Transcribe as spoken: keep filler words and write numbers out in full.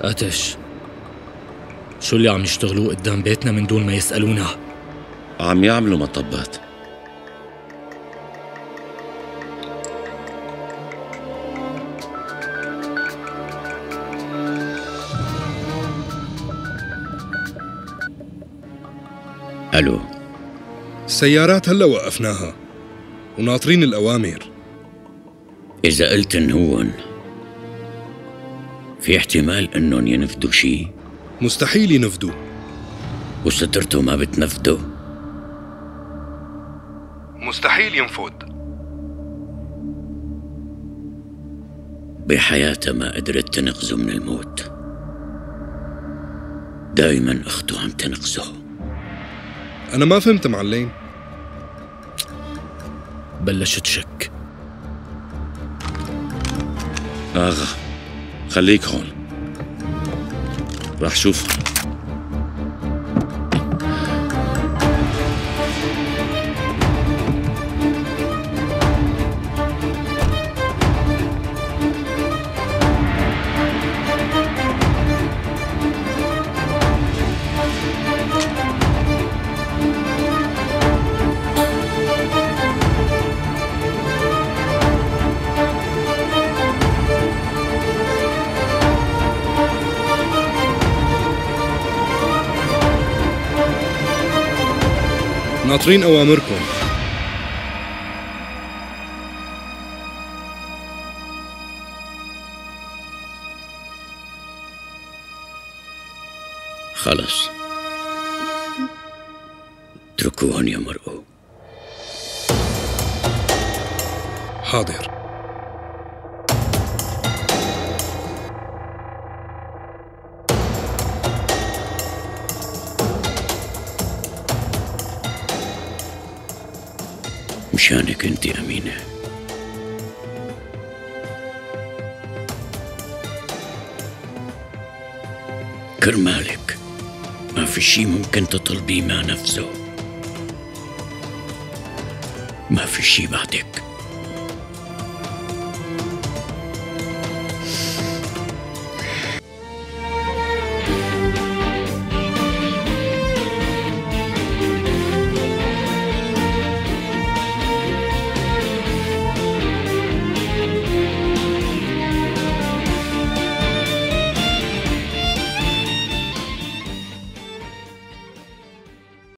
آتش، شو اللي عم يشتغلوه قدام بيتنا من دون ما يسألونا؟ عم يعملوا مطبات. ألو، السيارات هلأ وقفناها وناطرين الأوامر. إذا قلت إن هون في احتمال إنهم ينفذوا شي؟ مستحيل ينفذوا. وسترته ما بتنفذوا؟ مستحيل ينفذ. بحياتها ما قدرت تنقذه من الموت، دايما أخته عم تنقذه. أنا ما فهمت معلم. بلشت شك. آغا خليك هون، رح شوف. ناطرين أوامركم. خلص، اتركوهم يمرقوا. حاضر. مشانك انت أمينة. كرمالك ما في شي ممكن تطلبيه مع نفسه، ما في شي بعدك.